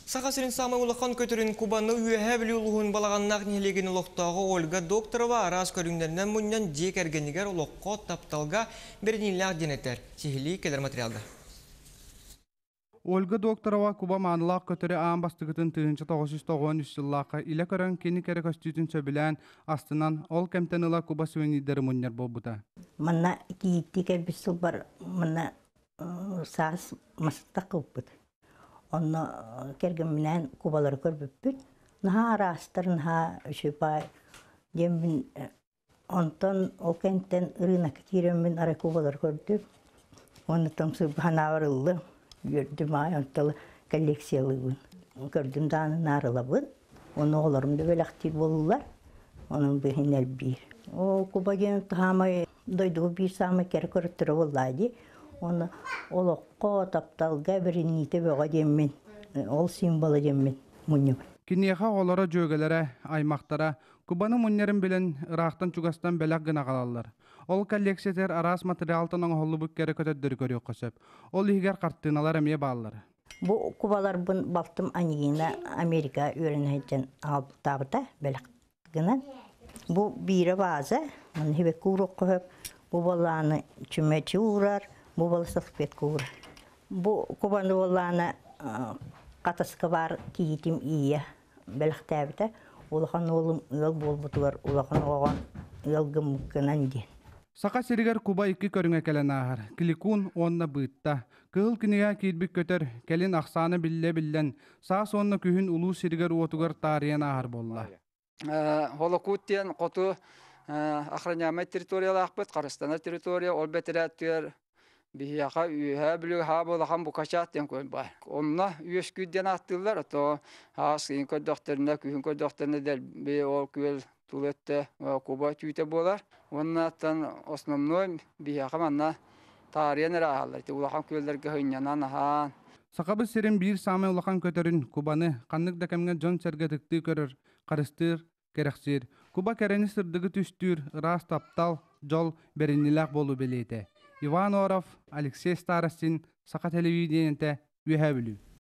Сақасырын самы улақан көтірін Кубаны үйәе білі ұлығын балағаннақ нелеген ұлықтағы Ольга Докторова арас көріңдерінен мұннан дек әргенігер ұлыққа тапталға берініліғ денетер. Сихили келер материалда. Ольга Докторова Куба манылақ көтірі аң бастығытын 1993 жыллаққа илі көрін кені кәрі көстүйтін сөбілән астынан ол кәмтен ұла Куба сүйенидері мұннер болбыда. Мана кейтті кәбіс сыл бар, мана сағыз масыттақ қылпыд. Оны керген менен Кубалар көрбіппіт. Наха арастыр, наха үшіпай. Дембін онтон ол кәнттен ұрынақ кейремін ара Кубалар көрдіп. Оны томсы ханаварылы. Gördüm ay ontalı kolleksiyalıbın. Gördüm dağını narılabın. Onu oğlarımda böyle aktif olurlar. Onun bir hinel bir. O Kubacan tahamay doyduğu bir sahme kere körüttürü olaydı. Onu olukko taptalga bir nite böyle demin. Ol simbolu demin. Munyum. Kinyeha olara jögelere, aymaqtara, Kubanın munyerin bilen Irak'tan Çugastan belak gına qalallar. Ol kolleksiyater aras materialtan oğullu bükkeri kötüddür görüyor kösep. Ol ihiger karttığınalar emeye bağlıları. Bu Kubalar bun baltım aniyina Amerika öğreneceğin alıp tabıda belak gına. Bu biri bazı. Hebe kuruk koyup bu balağını çümeçi uğrar. Bu balı sıfpet uğrar. Bu Kubanı balağını katıskı var kiyitim iyi. Belak tabıda. Улахан олым ыл болбутугар, улахан оған ылгы муккынан ден. Сақа серигер Куба икки көріңе келен ағар. Киликун онна бұйтта. Кығыл кінеге кейдбік көтер, келін ақсаны білі-білден, саа сонна күйін улу серигер уотугар тариян ағар болла. Холокуттен қоту охраняемая территория ақпыт, Қарыстана территория, ол бәтірі әттер бияқа үйе білі болақан бұқашат ден көн бар. Онна үйес күйден аттылар, ото қиын көддіқтеріне, күйін көддіқтеріне дәл бей ол күйел тулетті Куба түйті болар. Онна аттан основной бияқа манна тариян әрағалар. Улақан күйелдерге хүйнянан ахан. Сақабы серин bir саме улақан көтерін Кубаны қаннық дәкемге жон сәргетікті көрір, қарыстыр, керексер. Куба кәрені сырдығы түстір, рас таптал, жол берініләқ болу белейді. Иван Оров, Алексей Старостин, Сақа телевидениеті, үйе білу.